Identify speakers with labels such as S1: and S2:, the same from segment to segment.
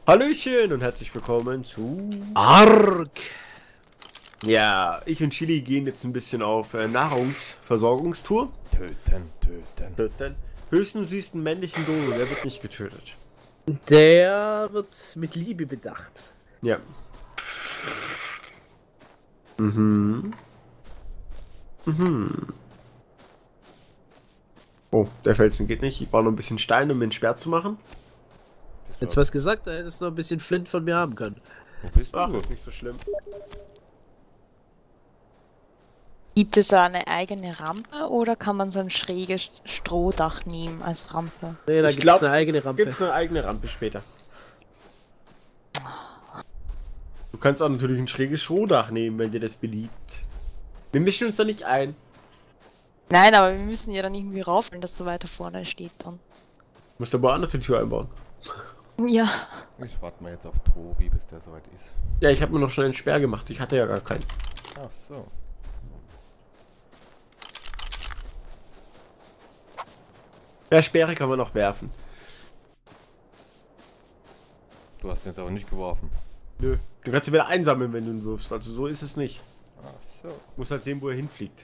S1: Hallöchen und herzlich willkommen zu
S2: Ark.
S1: Ja, ich und Chili gehen jetzt ein bisschen auf Nahrungsversorgungstour.
S2: Töten.
S1: Höchsten süßen männlichen Dodo, der wird nicht getötet.
S2: Der wird mit Liebe bedacht.
S1: Ja. Mhm. Oh, der Felsen geht nicht. Ich brauche noch ein bisschen Stein, um den Speer zu machen.
S2: Jetzt was gesagt, da hättest du noch ein bisschen Flint von mir haben können.
S3: Wo bist du?
S1: Ach, ist nicht so schlimm.
S4: Gibt es da eine eigene Rampe oder kann man so ein schräges Strohdach nehmen als Rampe?
S2: Nee, da
S1: Ich
S2: gibt es
S1: glaub,
S2: eine eigene Rampe.
S1: Gibt eine eigene Rampe später. Du kannst auch natürlich ein schräges Strohdach nehmen, wenn dir das beliebt. Wir mischen uns da nicht ein.
S4: Nein, aber wir müssen ja dann irgendwie rauf, wenn das so weiter vorne steht dann.
S1: Musst du aber anders die Tür einbauen.
S4: Ja.
S3: Ich warte mal jetzt auf Tobi, bis der soweit ist.
S1: Ja, ich habe mir noch schnell einen Speer gemacht. Ich hatte ja gar keinen.
S3: Ach so.
S1: Ja, Speere kann man noch werfen.
S3: Du hast ihn jetzt aber nicht geworfen.
S1: Nö. Du kannst ihn wieder einsammeln, wenn du ihn wirfst. Also so ist es nicht.
S3: Ach so.
S1: Muss halt sehen, wo er hinfliegt.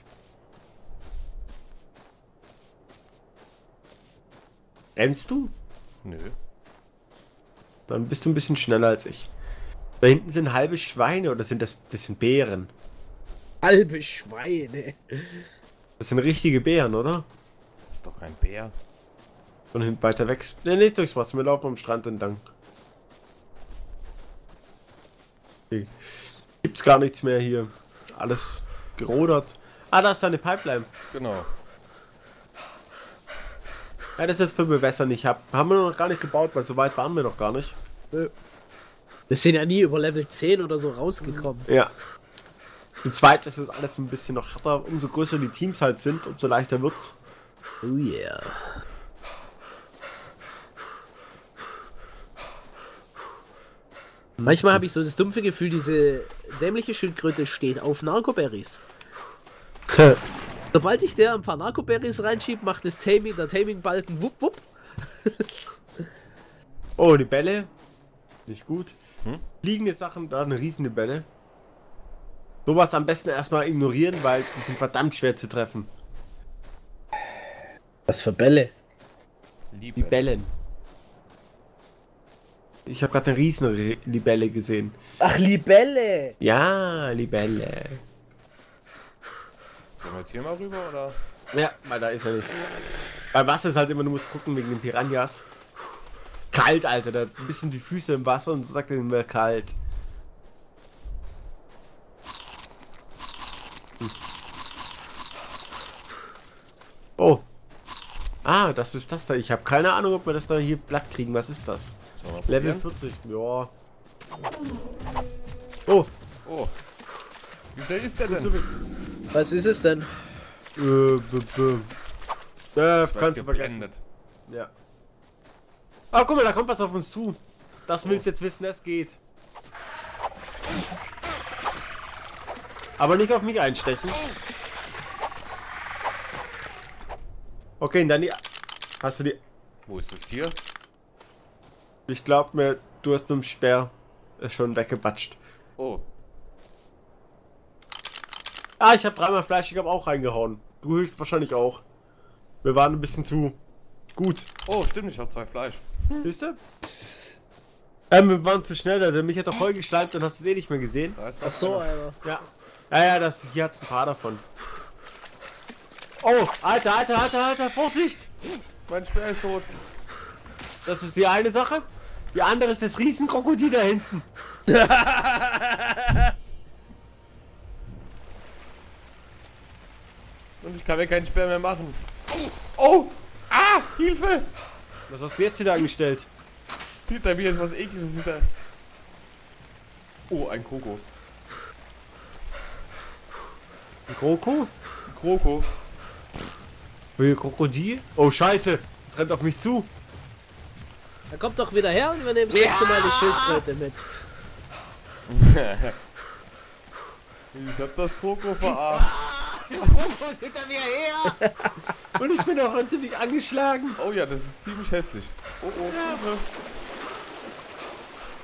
S1: Rennst du?
S3: Nö.
S1: Dann bist du ein bisschen schneller als ich. Da hinten sind halbe Schweine oder sind das sind Bären?
S2: Halbe Schweine.
S1: Das sind richtige Bären, oder?
S3: Das ist doch kein Bär.
S1: Von hinten weiter weg. Ne, nicht durchs Wasser. Wir laufen am Strand entlang. Okay. Gibt's gar nichts mehr hier. Alles gerodert. Ah, da ist eine Pipeline.
S3: Genau.
S1: Ja, das ist für Bewässern nicht. Haben wir noch gar nicht gebaut, weil so weit waren wir noch gar nicht.
S2: Wir sind ja nie über Level 10 oder so rausgekommen.
S1: Ja. Zu zweit ist es alles ein bisschen noch härter. Umso größer die Teams halt sind, umso leichter wird's.
S2: Oh yeah. Manchmal habe ich so das dumpfe Gefühl, diese dämliche Schildkröte steht auf Narcoberries. Sobald ich der ein paar Narcoberries reinschiebe, macht das der Taming-Balken wupp wupp.
S1: Oh, die Bälle. Nicht gut.
S3: Hm?
S1: Liegende Sachen, da eine riesige Bälle. Sowas am besten erstmal ignorieren, weil die sind verdammt schwer zu treffen.
S2: Was für Bälle?
S1: Die Bällen. Ich habe gerade eine riesen Libelle gesehen.
S2: Ach, Libelle!
S1: Ja, Libelle.
S3: Sollen wir jetzt hier mal rüber, oder?
S1: Ja, weil da ist ja nichts. Beim Wasser ist halt immer, du musst gucken wegen den Piranhas. Kalt, Alter, da bisschen die Füße im Wasser und so sagt er immer kalt. Oh. Ah, das ist das da. Ich habe keine Ahnung, ob wir das da hier platt kriegen. Was ist das?
S3: Sollen wir
S1: Level
S3: probieren?
S1: 40. Ja. Oh.
S3: Oh. Wie schnell ist der denn?
S2: Was ist es denn?
S1: Kannst du vergessen.
S3: geblendet.
S1: Ja. Ah, guck mal, da kommt was auf uns zu. Das willst jetzt wissen, es geht. Aber nicht auf mich einstechen. Okay, und dann die... Hast du die...
S3: Wo ist das Tier?
S1: Ich glaub mir, du hast mit dem Speer es schon weggebatscht.
S3: Oh.
S1: Ah, ich habe dreimal Fleisch, ich habe auch reingehauen. Du höchstwahrscheinlich auch. Wir waren ein bisschen zu gut.
S3: Oh, stimmt, ich habe 2 Fleisch.
S1: Siehst du? Wir waren zu schnell, der mich hat doch voll geschleimt und hast es eh nicht mehr gesehen.
S3: Da ist
S2: Ach so, Alter.
S1: Ja. Ja, hier hat's ein paar davon. Oh, Alter, Vorsicht!
S3: Mein Speer ist tot.
S1: Das ist die eine Sache. Die andere ist das Riesenkrokodil da hinten.
S3: Und ich kann mir keinen Speer mehr machen. Oh! Ah! Hilfe!
S1: Was hast du jetzt wieder angestellt?
S3: Hinter mir ist was Ekliges hinter. Oh, ein Kroko.
S1: Ein Kroko?
S3: Ein Kroko.
S1: Ein Krokodil? Oh, scheiße! Es rennt auf mich zu.
S2: Er kommt doch wieder her und wir nehmen das nächste Mal die Schildkröte mit.
S3: Ich hab das Kroko verarscht.
S1: Das Kroko ist hinter mir her! Und ich bin auch ziemlich angeschlagen.
S3: Oh ja, das ist ziemlich hässlich. Oh, oh, Hilfe.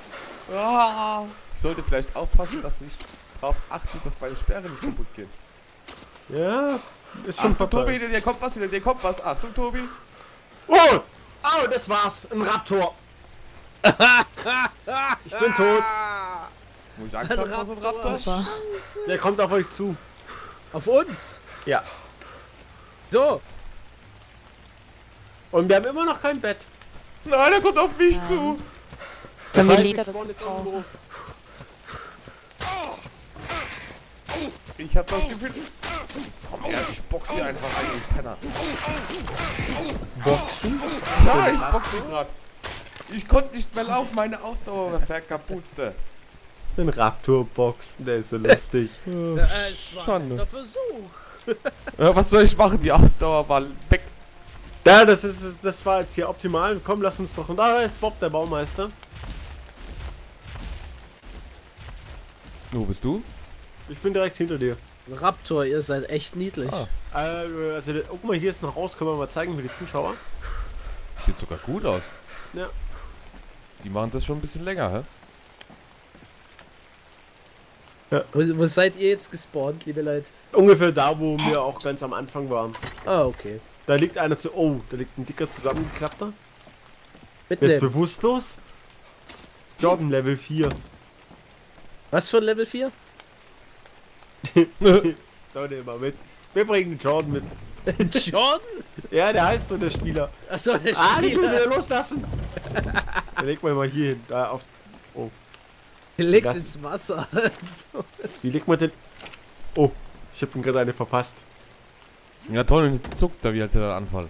S3: Ah, ich sollte vielleicht aufpassen, dass ich darauf achte, dass meine Sperre nicht kaputt geht.
S1: Ja, ist schon
S3: Achtung,
S1: vorbei.
S3: Tobi, dir kommt was, dir kommt was. Achtung, Tobi.
S1: Oh! Oh, das war's. Ein Raptor. Ich bin tot.
S3: Muss ich Angst haben vor so einem Raptor?
S4: Aber
S1: Der kommt auf euch zu.
S2: Auf uns!
S1: Ja.
S2: So!
S1: Und wir haben immer noch kein Bett.
S3: Nein, er kommt auf mich zu.
S4: wenn wir
S1: Das heißt,
S4: Leder
S1: ich spawn
S4: dazu
S1: jetzt
S4: brauchen.
S1: irgendwo.
S3: Ich hab das Gefühl... Komm her, ich boxe dir einfach ein, du Penner.
S1: Boxen?
S3: Ja, ich boxe grad. Ich konnte nicht mehr laufen, meine Ausdauer war kaputt.
S1: Den Raptor boxen, der ist so lustig.
S2: Es war
S3: Schon,
S2: ein
S3: ne?
S2: netter Versuch.
S3: Ja, was soll ich machen? Die Ausdauer war weg.
S1: Ja, das war jetzt hier optimal. Komm, lass uns doch. Und da ist Bob, der Baumeister.
S3: Wo bist du?
S1: Ich bin direkt hinter dir.
S2: Raptor, ihr seid echt niedlich.
S3: Ah.
S1: Also, guck mal, hier ist noch raus. Können wir mal zeigen für die Zuschauer.
S3: Sieht sogar gut aus.
S1: Ja.
S3: Die machen das schon ein bisschen länger, hä?
S2: Wo seid ihr jetzt gespawnt, liebe Leute?
S1: Ungefähr da, wo wir auch ganz am Anfang waren.
S2: Ah, okay.
S1: Da liegt einer zu. Oh, da liegt ein dicker zusammengeklappter. Der ist
S2: Mitnehmen.
S1: bewusstlos. Jordan Level 4.
S2: Was für ein Level 4?
S1: Leute, mal mit. Wir bringen den Jordan mit.
S2: Jordan?
S1: Ja, der heißt so der Spieler.
S2: Achso, der
S1: Ah, die können wir
S2: Spieler.
S1: loslassen. Dann legen wir mal hier hin. Da auf. Oh.
S2: Du legst
S1: Das-
S2: ins Wasser. So.
S1: Wie legt man denn. Oh, ich hab ihm gerade eine verpasst.
S3: Ja toll, und jetzt zuckt er wie als hätte er einen Anfall.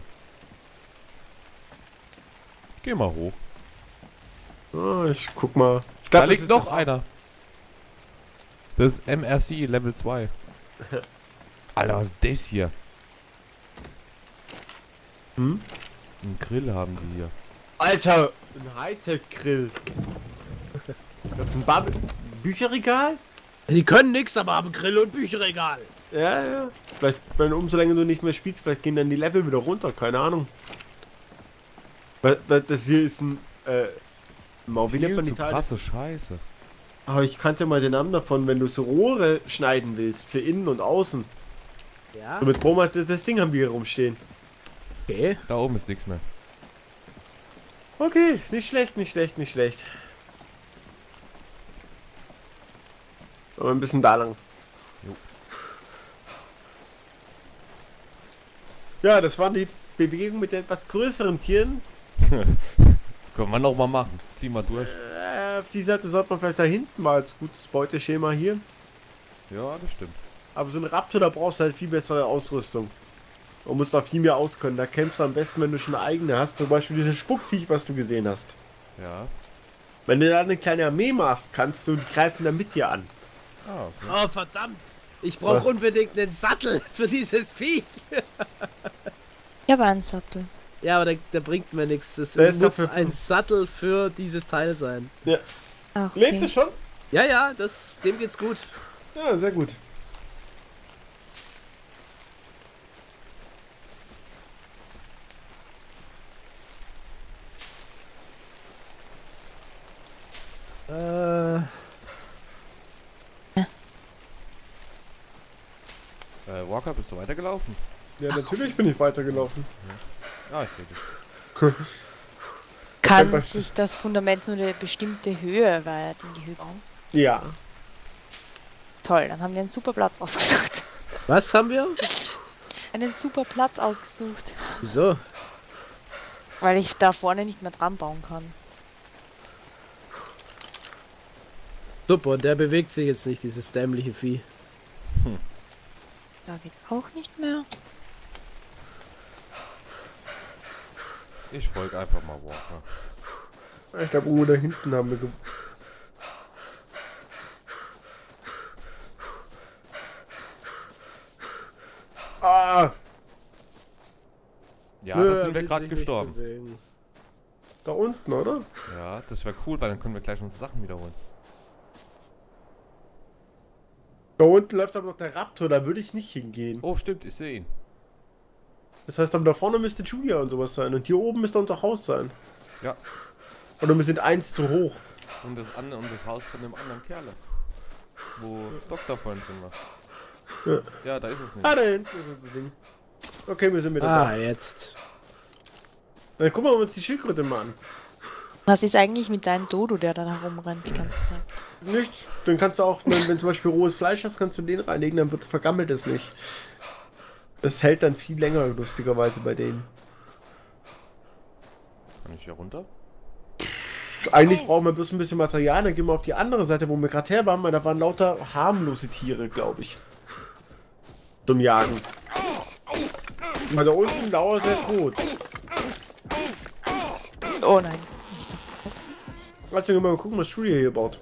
S3: Geh mal hoch.
S1: Oh, ich guck mal. Ich
S3: Da
S1: glaub, das
S3: liegt
S1: ist
S3: noch
S1: das-
S3: einer. Das ist MRC Level 2. Alter, was ist das hier?
S1: Hm?
S3: Einen Grill haben die hier.
S1: Alter, ein Hightech-Grill. Das ist ein Bücherregal?
S2: Die können nix, aber haben Grill und Bücherregal.
S1: Ja, ja. Vielleicht, wenn umso länger du nicht mehr spielst, vielleicht gehen dann die Level wieder runter, keine Ahnung. Weil das hier ist ein, wie nennt man die
S3: zu
S1: Teile?
S3: krasse Scheiße.
S1: Aber ich kannte mal den Namen davon, wenn du so Rohre schneiden willst, für innen und außen.
S2: Ja,
S1: So mit Broma, das Ding haben wir hier rumstehen.
S2: okay.
S3: Da oben ist nichts mehr.
S1: Okay, nicht schlecht, nicht schlecht, nicht schlecht. Aber ein bisschen da lang.
S3: Jo.
S1: Ja, das waren die Bewegungen mit den etwas größeren Tieren.
S3: Können wir noch mal machen. Zieh mal durch.
S1: Auf die Seite sollte man vielleicht da hinten mal als gutes Beuteschema hier.
S3: Ja, das stimmt.
S1: Aber so ein Raptor, da brauchst du halt viel bessere Ausrüstung. Und musst da viel mehr auskönnen. Da kämpfst du am besten, wenn du schon eine eigene hast. Zum Beispiel dieses Spuckviech, was du gesehen hast.
S3: Ja.
S1: Wenn du da eine kleine Armee machst, kannst du, die greifen dann mit dir an.
S3: Ah, okay.
S2: Oh, verdammt. Ich brauche unbedingt einen Sattel für dieses Viech.
S4: Ich habe einen Sattel.
S2: Ja, aber der bringt mir nichts. Es
S1: Der ist
S2: muss
S1: dafür
S2: ein
S1: fünf.
S2: Sattel für dieses Teil sein.
S1: Ja.
S4: Ah,
S1: Lebt
S4: okay.
S1: es schon?
S2: Ja, ja, dem geht's gut.
S1: Ja, sehr gut.
S3: Walker, bist du weitergelaufen?
S1: Ja, natürlich bin ich weitergelaufen.
S3: Ah, ich sehe dich.
S4: Kann sich das Fundament nur eine bestimmte Höhe erweitern, die Höhe bauen?
S1: Ja.
S4: Toll, dann haben wir einen super Platz ausgesucht.
S2: Was haben wir?
S4: Einen super Platz ausgesucht,
S2: Wieso?
S4: weil ich da vorne nicht mehr dran bauen kann.
S2: Super, und der bewegt sich jetzt nicht, dieses dämliche Vieh.
S4: Da geht's auch nicht mehr.
S3: Ich folge einfach mal Walker.
S1: Ich glaube, irgendwo da hinten haben wir Ah!
S3: Ja, da sind wir gerade gestorben.
S1: Da unten, oder?
S3: Ja, das wäre cool, weil dann können wir gleich unsere Sachen wiederholen.
S1: Da unten läuft aber noch der Raptor, da würde ich nicht hingehen.
S3: Oh, stimmt, ich sehe ihn.
S1: Das heißt, aber da vorne müsste Julia und sowas sein. Und hier oben müsste unser Haus sein.
S3: Ja.
S1: Oder wir sind eins zu hoch.
S3: Und das Haus von dem anderen Kerl. Wo Doktor vorhin drin war. Ja, da ist es nicht.
S1: Ah, da hinten ist unser Ding. Okay, wir sind wieder
S2: Ah,
S1: da.
S2: jetzt.
S1: Dann gucken wir uns die Schildkröte mal an.
S4: Was ist eigentlich mit deinem Dodo, der da herumrennt die ganze Zeit?
S1: Nichts. Dann kannst du auch, wenn zum Beispiel rohes Fleisch hast, kannst du den reinlegen, dann vergammelt es nicht. Das hält dann viel länger, lustigerweise, bei denen.
S3: Kann ich hier runter?
S1: Eigentlich brauchen wir bloß ein bisschen Material, dann gehen wir auf die andere Seite, wo wir gerade her waren, weil da waren lauter harmlose Tiere, glaube ich. Zum Jagen. Weil da unten lauert sehr tot.
S4: Oh nein.
S1: Also mal gucken, was Julia hier baut.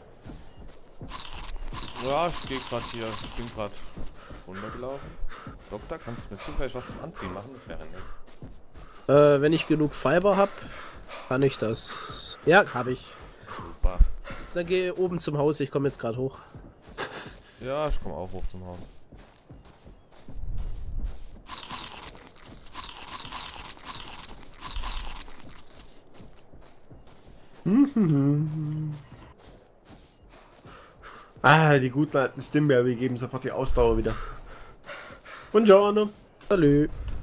S3: Ja, ich stehe gerade hier. Ich bin gerade runtergelaufen. Doktor, kannst du mir zufällig was zum Anziehen machen? Das wäre nett.
S2: Wenn ich genug Fiber habe, kann ich das. Ja, habe ich.
S3: Super.
S2: Dann gehe oben zum Haus, ich komme jetzt gerade hoch.
S3: Ja, ich komme auch hoch zum Haus.
S1: Ah, die guten alten Stimbeer, wir geben sofort die Ausdauer wieder. Buongiorno.
S2: Hallo.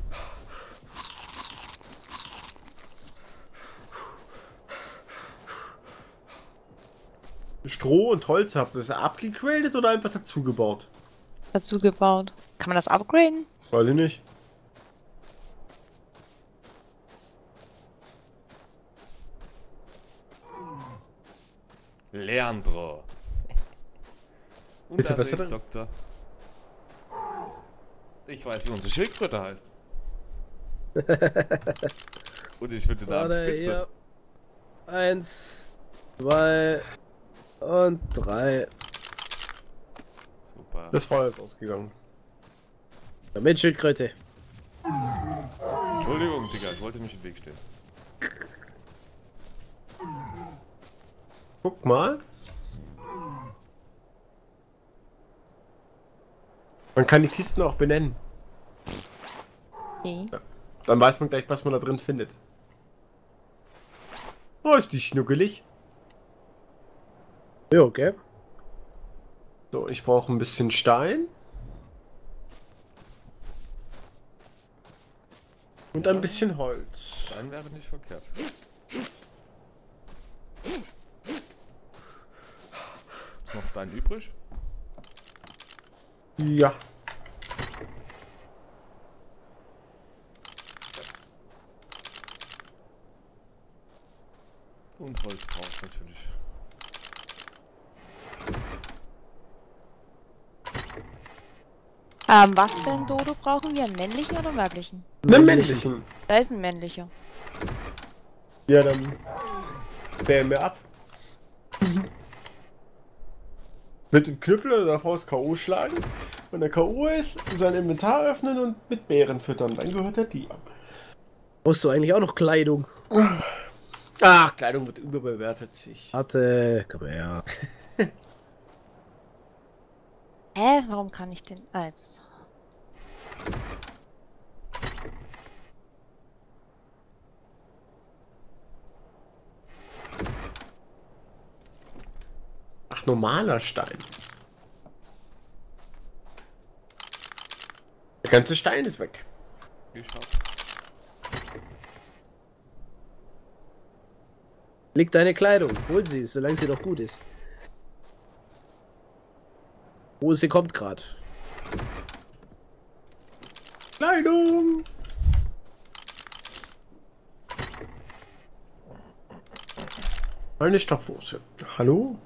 S1: Stroh und Holz habt ihr das abgegradet oder einfach dazu gebaut?
S4: Dazu gebaut. Kann man das upgraden?
S1: Weiß ich nicht.
S3: Leandro. Und
S1: Bitte,
S3: da
S1: was
S3: sehe
S1: hat
S3: ich
S1: er?
S3: Doktor. Ich weiß, wie unsere Schildkröte heißt. Und ich finde da
S2: Warte,
S3: Spitze.
S2: hier. 1, 2 und 3.
S3: Super.
S1: Das Feuer ist ausgegangen.
S2: Mit Schildkröte.
S3: Entschuldigung, Digga, ich wollte nicht im Weg stehen.
S1: Guck mal. Man kann die Kisten auch benennen.
S4: Okay.
S1: Dann weiß man gleich, was man da drin findet. Oh, ist die schnuckelig.
S2: Ja, okay.
S1: So, ich brauche ein bisschen Stein. Und ein bisschen Holz.
S3: Dann wäre nicht verkehrt. Ist noch Stein übrig?
S1: Ja.
S3: Und Holz brauchst du natürlich.
S4: Was für ein Dodo brauchen wir? Einen männlichen oder einen weiblichen?
S1: Einen männlichen.
S4: Da ist ein männlicher.
S1: Ja, dann wählen wir ab. Mit dem Knüppel oder der Faust K.O. schlagen. Wenn der K.O. ist, sein Inventar öffnen und mit Beeren füttern. Dann gehört er dir.
S2: Brauchst du eigentlich auch noch Kleidung?
S1: Ach, Kleidung wird überbewertet.
S2: Warte, komm her.
S4: Hä? Warum kann ich den als?
S1: Ach, normaler Stein. Der ganze Stein ist weg.
S3: Ich hab.
S2: Leg deine Kleidung, hol sie, solange sie noch gut ist. Wo sie kommt gerade.
S1: Kleidung! Eine Stoffhose. Hallo?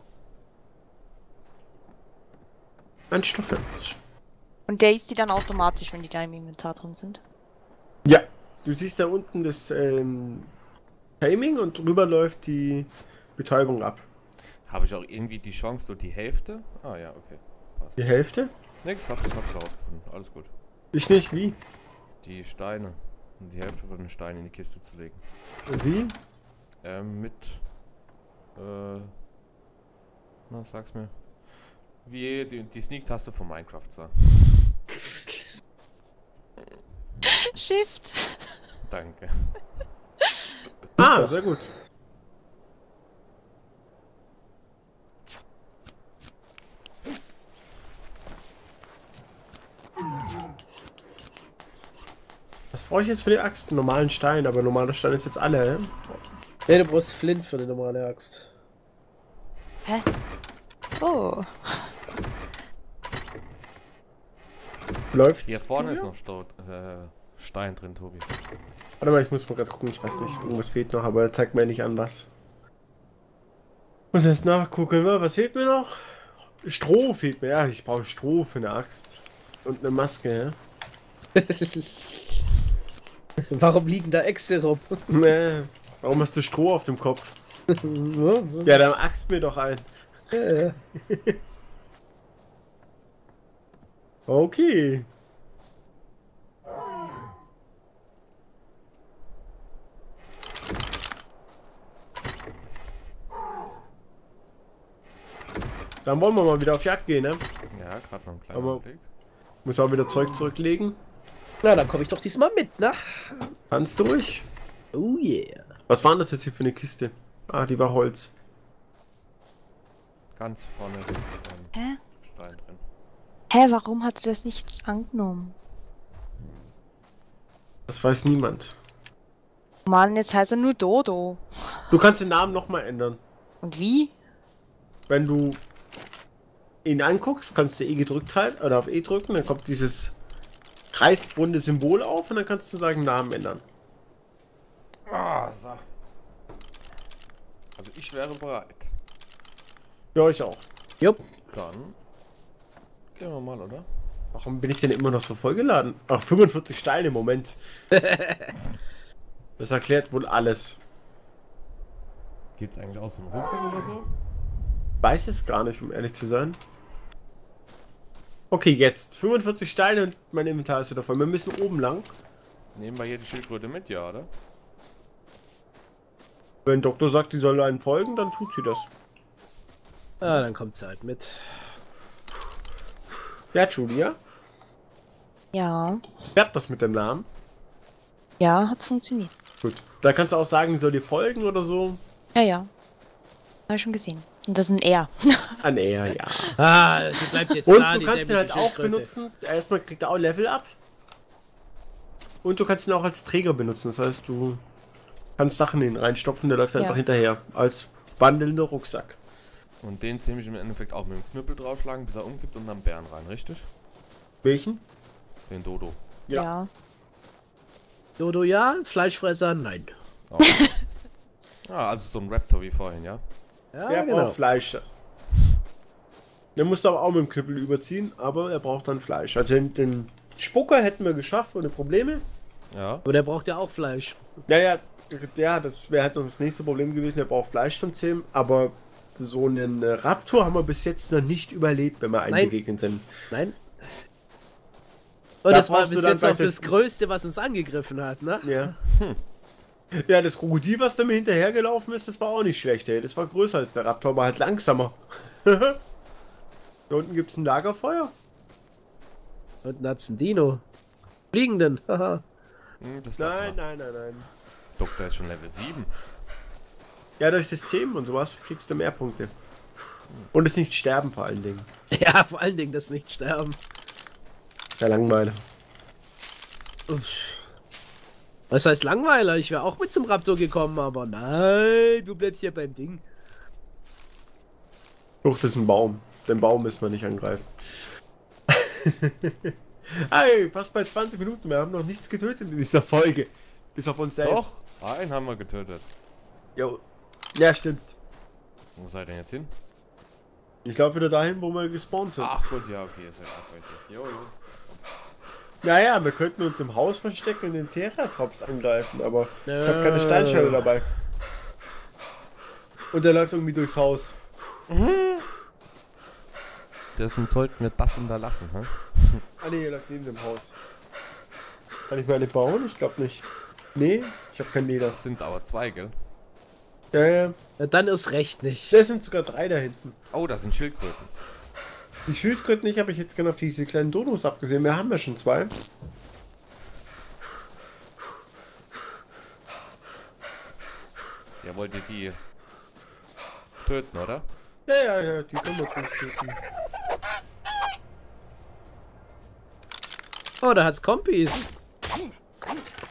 S1: Ein Stoffhemd.
S4: Und der isst die dann automatisch, wenn die da im Inventar drin sind.
S1: Ja, du siehst da unten das Timing und drüber läuft die Betäubung ab.
S3: Habe ich auch irgendwie die Chance durch die Hälfte? Ah ja, okay. Passt.
S1: Die Hälfte?
S3: Nix, hab's herausgefunden. Alles gut.
S1: Ich nicht, wie?
S3: Die Steine. Und die Hälfte von den Steinen in die Kiste zu legen.
S1: Und wie?
S3: Mit. Na, sag's mir. Wie die Sneak-Taste von Minecraft sah.
S4: Shift.
S3: Danke.
S1: Ah, sehr gut. brauche ich jetzt für die Axt? Einen normalen Stein, aber normaler Stein ist jetzt alle,
S2: Ne, du brauchst Flint für eine normale Axt.
S4: Hä? Oh.
S1: Läuft.
S3: Hier vorne ist noch Stein drin, Tobi.
S1: Warte mal, ich muss mal gerade gucken, ich weiß nicht. Irgendwas fehlt noch, aber er zeigt mir nicht an, was. Muss erst nachgucken, was fehlt mir noch? Stroh fehlt mir, ja, ich brauche Stroh für eine Axt. Und eine Maske, ja.
S2: Warum liegen da Äxte rum?
S1: Nee, warum hast du Stroh auf dem Kopf? Ja, dann axt mir doch ein. Okay. Dann wollen wir mal wieder auf Jagd gehen, ne?
S3: Ja, gerade noch ein kleiner
S1: Aber-
S3: Blick.
S1: Muss auch wieder Zeug zurücklegen.
S2: Na, dann komme ich doch diesmal mit, ne?
S1: Kannst du ruhig.
S2: Oh yeah.
S1: Was war denn das jetzt hier für eine Kiste? Ah, die war Holz.
S3: Ganz vorne
S4: Hä?
S3: Stein drin.
S4: Hä, warum hat er das nicht angenommen?
S1: Das weiß niemand.
S4: Mann, jetzt heißt er nur Dodo.
S1: Du kannst den Namen nochmal ändern.
S4: Und wie?
S1: Wenn du ihn anguckst, kannst du E gedrückt halten oder auf E drücken, dann kommt dieses kreisrunde Symbol auf und dann kannst du sagen Namen ändern.
S3: Ah, so. Also ich wäre bereit.
S1: Ja, ich auch.
S2: Jupp.
S3: Dann gehen wir mal, oder?
S1: Warum bin ich denn immer noch so vollgeladen? Ach, 45 Steine im Moment. Das erklärt wohl alles.
S3: Geht's eigentlich aus dem Rucksack oder so?
S1: Weiß es gar nicht, um ehrlich zu sein. Okay, jetzt. 45 Steine und mein Inventar ist wieder voll. Wir müssen oben lang.
S3: Nehmen wir hier die Schildkröte mit, ja, oder?
S1: Wenn Doktor sagt, die soll einen folgen, dann tut sie das.
S2: Ah, dann kommt sie halt mit.
S1: Ja, Julia.
S4: Ja.
S1: Klappt das mit dem Namen?
S4: Ja, hat funktioniert.
S1: Gut. Da kannst du auch sagen, soll dir folgen oder so.
S4: Ja, ja. Habe ich schon gesehen. Und das ist ein R.
S1: An er, ja.
S2: Ah, sie bleibt jetzt
S1: Und
S2: da,
S1: du
S2: die
S1: kannst ihn halt
S2: dämliche
S1: auch
S2: Schildkröte.
S1: benutzen. Erstmal kriegt er auch Level ab. Und du kannst ihn auch als Träger benutzen. Das heißt, du kannst Sachen in ihn reinstopfen, der läuft
S4: Ja.
S1: einfach hinterher. Als wandelnder Rucksack.
S3: Und den ziemlich im Endeffekt auch mit dem Knüppel draufschlagen, bis er umkippt und dann Bären rein, richtig?
S1: Welchen?
S3: Den Dodo.
S1: Ja.
S4: Ja.
S2: Dodo ja, Fleischfresser nein.
S3: Oh. Ah, also so ein Raptor wie vorhin, ja?
S2: Ja,
S1: Der
S2: genau.
S1: braucht Fleisch. Der musste aber auch mit dem Knüppel überziehen, aber er braucht dann Fleisch. Also den Spucker hätten wir geschafft, ohne Probleme.
S3: Ja.
S2: Aber der braucht ja auch Fleisch.
S1: Ja, das wäre halt noch das nächste Problem gewesen. Er braucht Fleisch von 10, aber so einen Raptor haben wir bis jetzt noch nicht überlebt, wenn wir einem
S2: Nein.
S1: begegnet sind.
S2: Nein. Und
S1: Da
S2: das war
S1: brauchst du
S2: bis
S1: dann
S2: jetzt auch
S1: gleich
S2: das Größte, was uns angegriffen hat, ne?
S1: Ja. Ja, das Krokodil, was da mir hinterhergelaufen ist, das war auch nicht schlecht, ey. Das war größer als der Raptor, aber halt langsamer. Da unten gibt es ein Lagerfeuer.
S2: Und hat's ein Dino. Fliegenden, haha.
S3: Das
S1: Nein, nein, nein, nein.
S3: Doktor ist schon Level 7.
S1: Ja, durch das Themen und sowas kriegst du mehr Punkte. Und es nicht sterben vor allen Dingen.
S2: Ja, vor allen Dingen das Nicht-Sterben.
S1: Der Langweiler.
S2: Uff. Was heißt Langweiler? Ich wäre auch mit zum Raptor gekommen, aber nein, du bleibst hier beim Ding.
S1: Frucht ist ein Baum. Den Baum müssen wir nicht angreifen. Hey, fast bei 20 Minuten. Wir haben noch nichts getötet in dieser Folge. Bis auf uns selbst.
S3: Doch, einen haben wir getötet.
S1: Jo. Ja, stimmt.
S3: Wo seid ihr denn jetzt hin?
S1: Ich glaube wieder dahin, wo wir gespawnt sind.
S3: Ach gut, ja, okay, ihr seid auch richtig. Jo, jo.
S1: Naja, wir könnten uns im Haus verstecken und den Theratrops angreifen, aber ich habe keine Steinschale dabei. Und der läuft irgendwie durchs Haus.
S3: Deswegen sollten wir das unterlassen, hä?
S1: Ah ne, er läuft neben dem Haus. Kann ich mir eine bauen? Ich glaube nicht. Nee, ich habe kein Leder.
S3: Das sind aber zwei, gell?
S1: Ja, ja.
S2: Ja, dann ist recht nicht.
S1: Da sind sogar 3 da hinten.
S3: Oh, das sind Schildkröten.
S1: Die Schildkröten nicht, habe ich jetzt gerne auf diese kleinen Dodos abgesehen. Wir haben ja schon 2.
S3: Ja, wollt ihr die töten, oder?
S1: Ja, die können wir töten.
S2: Oh, da hat's Kompis.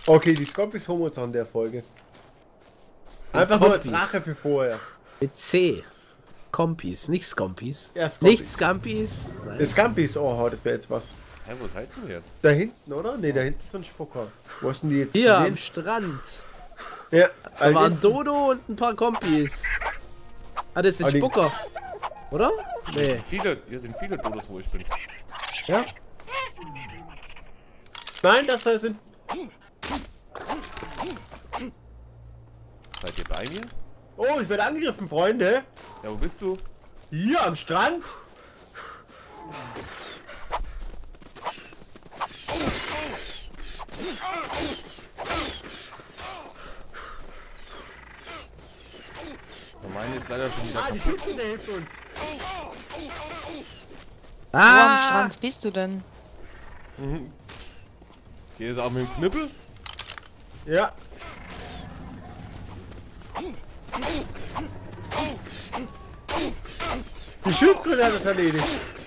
S1: Okay, die Scompis holen wir uns auch in der Folge. Einfach nur als
S2: Kompis.
S1: Rache für vorher.
S2: Mit C. Kompis, nicht Scompis.
S1: Ja, Scompis.
S2: Nicht Scampis. Nein.
S1: Scampis, oh, das wäre jetzt was.
S3: Hä, wo seid ihr jetzt?
S1: Da hinten, oder? Ne, da hinten ist so ein Spucker. Wo hast denn die jetzt
S2: Hier am
S1: gesehen?
S2: Strand.
S1: Ja,
S2: Da waren
S1: das-
S2: Dodo und ein paar Kompis. Ah, das sind
S1: Aber die-
S2: Spucker. Oder? Nee.
S3: Hier sind viele Dodos, wo ich bin.
S2: Ja?
S1: Nein, das da sind.
S3: Seid ihr bei mir?
S1: Oh, ich werde angegriffen, Freunde.
S3: Ja, wo bist du?
S1: Hier am Strand.
S3: Der meine ist leider schon wieder
S1: Ah, die
S3: kaputt.
S1: Schützen, der hilft uns.
S4: Wo am
S2: Ah!
S4: Strand bist du denn?
S3: Hier ist auch mit dem Knüppel.
S1: Ja. Die Schildkröte hat es erledigt.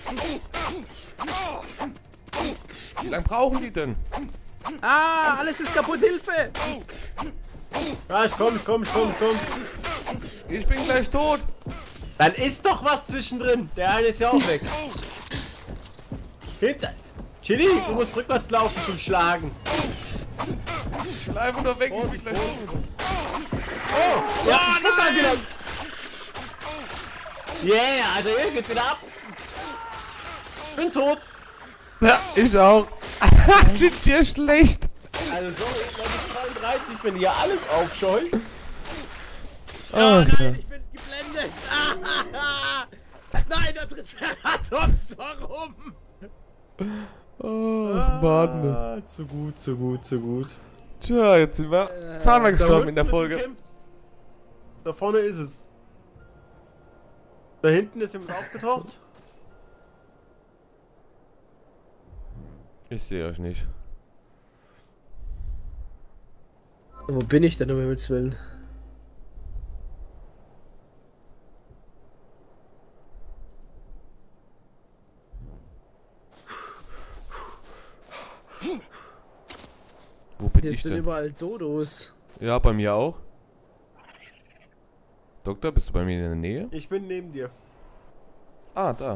S3: Wie lange brauchen die denn?
S2: Ah, alles ist kaputt, Hilfe!
S1: Ja, ich komm.
S3: Ich bin gleich tot.
S1: Dann ist doch was zwischendrin. Der eine ist ja auch weg. Hinter. Chili, du musst rückwärts laufen zum Schlagen.
S3: Ich will einfach nur weg. Ich bin gleich tot.
S1: Oh, ja, oh, Schmuck angenommen. Yeah, also hier geht's wieder ab. Bin tot.
S3: Ja, ich auch. Sind dir schlecht?
S1: Also sorry, ich 32, wenn hier alles aufscheut.
S2: Oh nein, ich bin geblendet! Nein, der Triceratops, warum?
S3: Oh, Mann.
S1: Ah, zu gut.
S3: Tja, jetzt sind wir zweimal gestorben in der Folge.
S1: Gekämpft. Da vorne ist es. Da hinten ist jemand aufgetaucht.
S3: Ich sehe euch nicht.
S2: Wo bin ich denn, um Himmels Willen?
S3: Wo bin
S2: Hier
S3: ich
S2: sind
S3: denn?
S2: überall Dodos.
S3: Ja, bei mir auch. Doktor, bist du bei mir in der Nähe?
S1: Ich bin neben dir.
S3: Ah, da.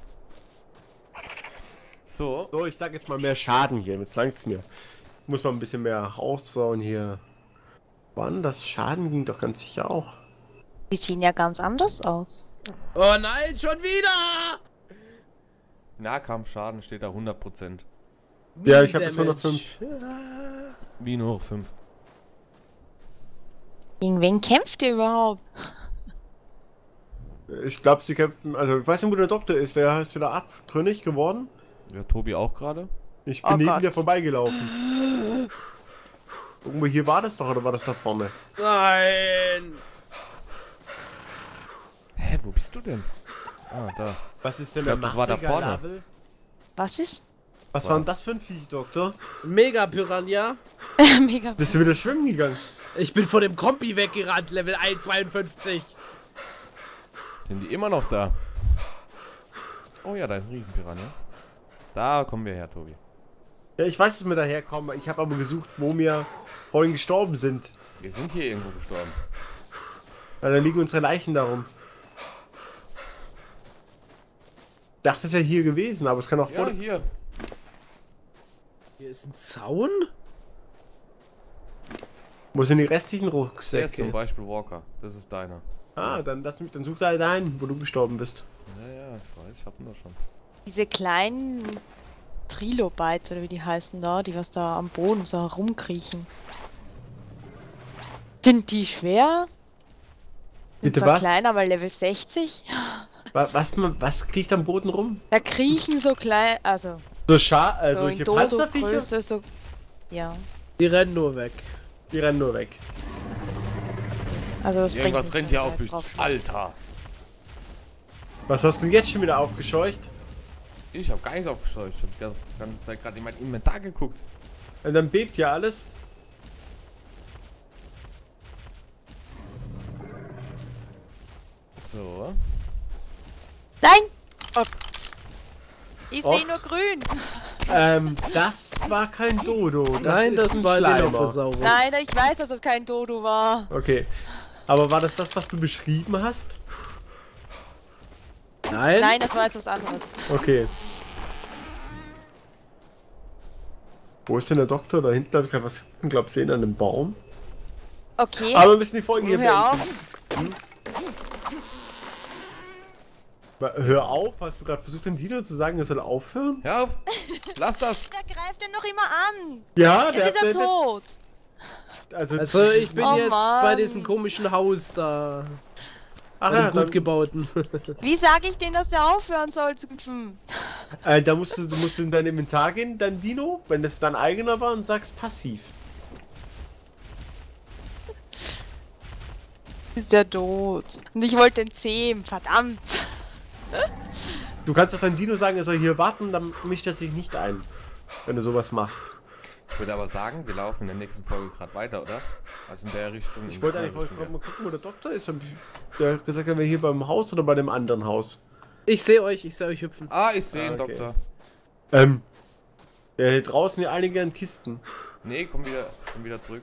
S3: So.
S1: So, ich sag jetzt mal mehr Schaden hier. Jetzt langt's mir. Muss man ein bisschen mehr raussauen hier. Wann? Das Schaden ging doch ganz sicher auch.
S4: Die sehen ja ganz anders aus.
S2: Oh nein, schon wieder!
S3: Nahkampfschaden steht da 100%.
S1: Ja, ich habe jetzt
S2: Damage.
S1: 105.
S3: Wie nur 5.
S4: Gegen wen kämpft ihr überhaupt?
S1: Ich glaube, sie kämpfen. Also, ich weiß nicht, wo der Doktor ist. Der ist wieder abtrünnig geworden.
S3: Ja, Tobi auch gerade.
S1: Ich bin
S4: Oh
S1: neben
S4: Gott.
S1: dir vorbeigelaufen. Irgendwo hier war das doch, oder war das da vorne?
S2: Nein!
S3: Hä, wo bist du denn? Ah, da.
S1: Was ist denn
S3: Ich glaub, das war da vorne.
S1: Level?
S4: Was ist?
S1: Was war denn das für ein Viech, Doktor?
S2: Mega Piranha.
S4: Mega.
S1: Bist du wieder schwimmen gegangen?
S2: Ich bin von dem Kompi weggerannt, Level 1,52.
S3: Sind die immer noch da? Oh ja, da ist ein Riesenpiranha. Da kommen wir her, Tobi.
S1: Ja, ich weiß, dass wir daherkommen. Ich habe aber gesucht, wo wir vorhin gestorben sind.
S3: Wir sind hier irgendwo gestorben.
S1: Ja, da liegen unsere Leichen darum. Ich dachte, es wäre hier gewesen, aber es kann auch
S3: Ja,
S1: vor...
S3: hier.
S2: Hier ist ein Zaun?
S1: Wo sind die restlichen
S3: Der ist zum
S1: Rucksäcke?
S3: Beispiel Walker. Das ist deiner.
S1: Ah, dann such da einen, wo du gestorben bist.
S3: Ja, ja, ich weiß. Ich hab ihn doch schon.
S4: Diese kleinen Trilobite oder wie die heißen da, die was da am Boden so herumkriechen. Sind die schwer? Sind
S1: Bitte
S4: zwar
S1: was?
S4: klein, aber Level 60?
S1: Was kriegt am Boden rum?
S4: Da kriechen so klein, also
S1: So
S4: so
S1: solche
S4: in
S1: Panzerviecher?
S4: Dodo-Größe, so. Ja.
S2: Die rennen nur weg.
S1: Die rennen nur weg.
S4: Also das bringt
S3: Irgendwas
S4: nicht,
S3: rennt
S4: wenn
S3: hier
S4: man
S3: auf mich.
S4: drauf-
S3: Alter.
S1: Was hast du denn jetzt schon wieder aufgescheucht?
S3: Ich hab gar nichts aufgescheucht. Ich hab die ganze Zeit gerade in mein Inventar geguckt.
S1: Und dann bebt ja alles.
S3: So.
S4: Nein! Oh. Ich
S1: Oh.
S4: sehe nur grün.
S1: Das war kein Dodo.
S2: Nein,
S1: ist
S2: das
S1: ein
S2: war
S1: Schleimer.
S2: Dilophosaurus.
S4: Nein, ich weiß, dass das kein Dodo war.
S1: Okay. Aber war das, was du beschrieben hast?
S2: Nein?
S4: Nein, das war etwas anderes.
S1: Okay. Wo ist denn der Doktor? Da hinten habe ich gerade was sehen an einem Baum.
S4: Okay.
S1: Aber wir müssen die Folge hier
S4: Hör auf.
S1: beenden. Hör auf, hast du gerade versucht, den Dino zu sagen, er soll aufhören?
S3: Hör auf! Lass das!
S4: Der greift den noch immer an.
S1: Ja,
S4: Jetzt ist er tot.
S1: Also
S2: Ich bin
S4: Oh
S2: jetzt
S4: Mann.
S2: bei diesem komischen Haus da.
S1: ach
S2: Bei
S1: ja,
S2: dem gut gebauten.
S4: Wie sage ich denen, dass der aufhören soll zu hüpfen?
S1: da musst du musst in dein Inventar gehen, dein Dino, wenn das dein eigener war, und sagst passiv.
S4: Ist der tot. Und ich wollte den zähmen, verdammt.
S1: Du kannst doch deinem Dino sagen, er soll hier warten, dann mischt er sich nicht ein, wenn du sowas machst.
S3: Ich würde aber sagen, wir laufen in der nächsten Folge gerade weiter, oder? Also in der Richtung.
S1: Ich wollte eigentlich mal gucken, wo der Doktor ist. Der hat gesagt, er wäre hier beim Haus oder bei dem anderen Haus.
S2: Ich sehe euch hüpfen.
S3: Ah, ich sehe ihn,
S1: okay.
S3: Doktor.
S1: Der hält draußen hier einige in Kisten.
S3: Nee, komm wieder zurück.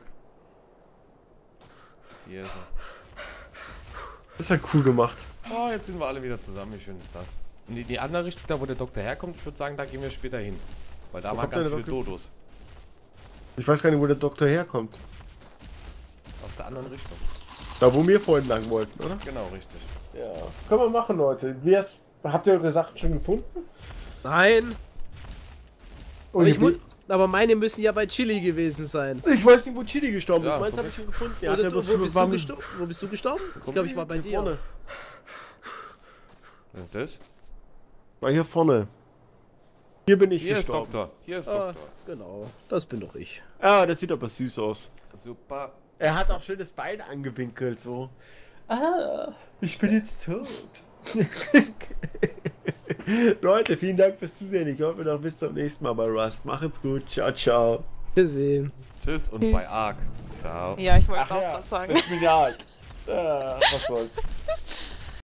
S3: Hier ist er.
S1: Das ist ja cool gemacht.
S3: Oh, jetzt sind wir alle wieder zusammen. Wie schön ist das? Und in die andere Richtung, da wo der Doktor herkommt, ich würde sagen, da gehen wir später hin. Weil da
S1: Wo
S3: waren
S1: kommt
S3: ganz
S1: der
S3: viele
S1: Doktor?
S3: Dodos.
S1: Ich weiß gar nicht, wo der Doktor herkommt.
S3: Aus der anderen Richtung.
S1: Da, wo wir vorhin lang wollten, oder?
S3: Genau, richtig.
S1: Ja. Können wir machen, Leute. Habt ihr eure Sachen schon gefunden?
S2: Nein.
S1: Oh,
S2: Aber meine müssen ja bei Chili gewesen sein.
S1: ich weiß nicht, wo Chili gestorben ist.
S3: Ja,
S1: Meins
S3: guck
S1: habe ich
S3: ich.
S1: schon gefunden. Ja,
S2: Oder
S1: der
S2: du,
S1: bloß
S2: wo bist du gestorben? Ich glaube, ich war bei
S1: hier
S2: dir.
S1: vorne.
S3: Was ist das?
S1: War hier vorne. Hier bin ich
S3: Hier ist
S1: gestorben.
S3: Doktor. Hier ist
S2: Ah,
S3: Doktor.
S2: genau. Das bin doch ich.
S1: Ah, das sieht aber süß aus.
S3: Super.
S1: Er hat auch schön das Bein angewinkelt, so. Ah, ich bin jetzt tot. Leute, vielen Dank fürs Zusehen. Ich hoffe noch bis zum nächsten Mal bei Rust. Macht's gut. Ciao, ciao.
S2: Gesehen.
S3: Tschüss und
S4: Tschüss.
S3: bei Ark. Ciao.
S4: Ja, ich wollte
S1: Ach
S4: auch
S1: ja,
S4: gerade sagen.
S1: das ist genial. Was soll's.